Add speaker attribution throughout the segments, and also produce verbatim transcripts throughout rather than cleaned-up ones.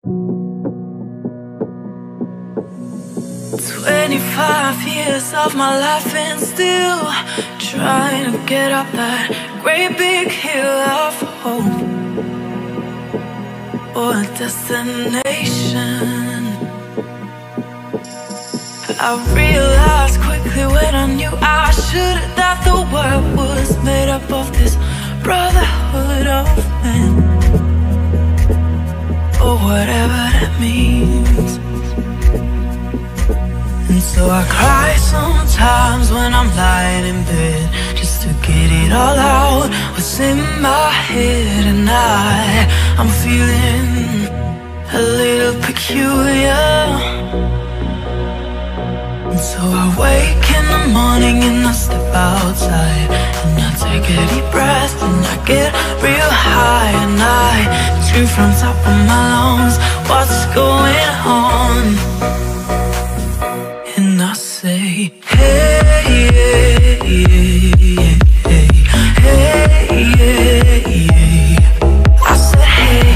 Speaker 1: Twenty-five years of my life and still trying to get up that great big hill of hope, or a destination. I realized quickly when I knew I should, that the world was made up of this brotherhood of men, or whatever that means. And so I cry sometimes when I'm lying in bed, just to get it all out, what's in my head. And I, I'm feeling a little peculiar. And so I wake in the morning and I step outside, and I take a deep breath and I get real high, and I scream from top of my lungs, what's going on? And I say, hey, yeah, yeah, yeah, hey, hey, yeah, yeah. I said, hey,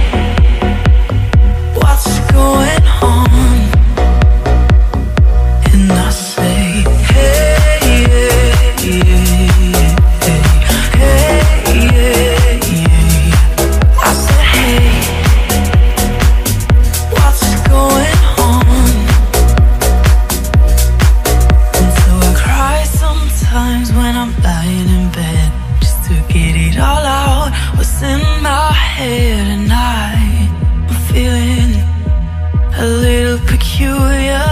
Speaker 1: what's going on? And I say, hey, yeah, yeah, hey, hey, yeah, yeah. I said, hey, what's going on? When I'm lying in bed, just to get it all out, what's in my head. And I, I'm feeling a little peculiar.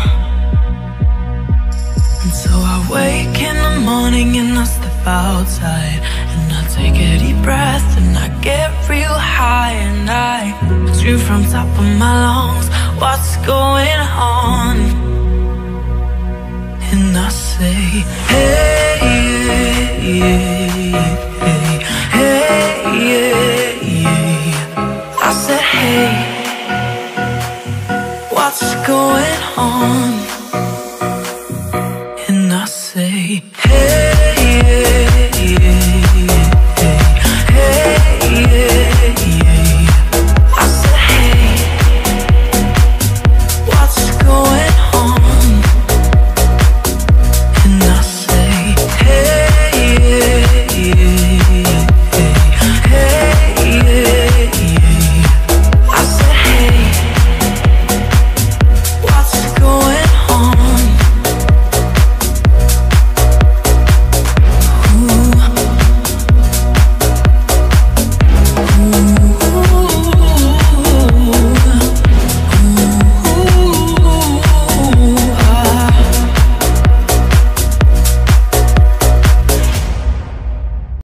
Speaker 1: And so I wake in the morning and I step outside, and I take a deep breath and I get real high, and I scream from top of my lungs, what's going on? And I say, hey, yeah, yeah, hey, hey, yeah, yeah. I said, hey, what's going on?